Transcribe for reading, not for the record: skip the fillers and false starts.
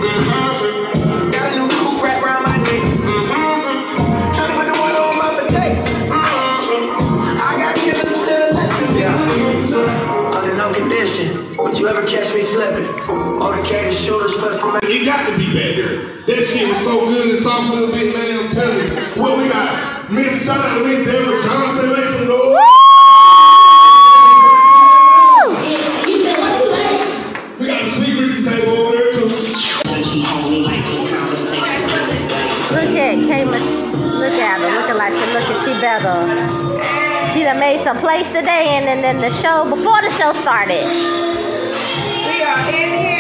Got a new coupe wrapped around my neck. Trying to put the one on my potato. I got killers to the left. Yeah. Under no condition would you ever catch me slipping. Motorcaded shooters plus the. It got to be back there. That shit was so good and soft a little bit, man. I'm telling you. What we got? Miss, shout out to Miss Deborah Johnson. Make some noise. We got a Sweetriches table over there too. Look at Kayla. Look at her. Looking like she better. She done made some plays today and then the show before the show started. We are in here.